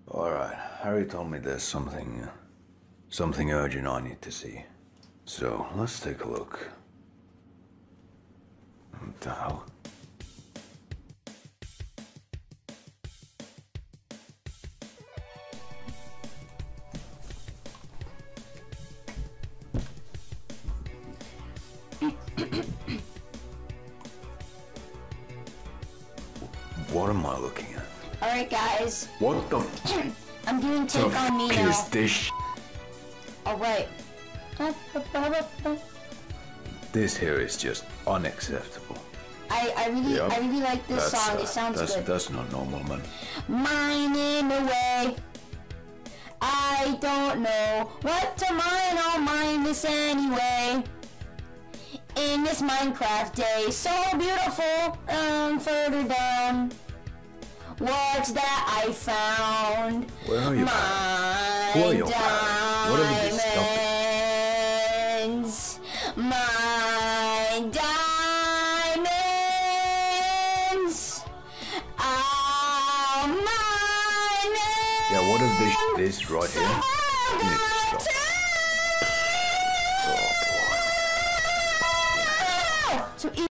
Alright, Harry told me there's something urgent I need to see. So, let's take a look. What the hell? What am I looking at? Alright guys. What the I'm doing Take on Me now. is this Alright. This here is just unacceptable. I really like this song. It sounds good. That's not normal, man. Mine in a way. I don't know what to mine. I'll mine this anyway. In this Minecraft day, so beautiful. Further down, what's that I found? Where are you? Who are you? What are these diamonds? My diamonds. I'll mine them. Yeah, what if this right here? You need to stop. Oh boy. So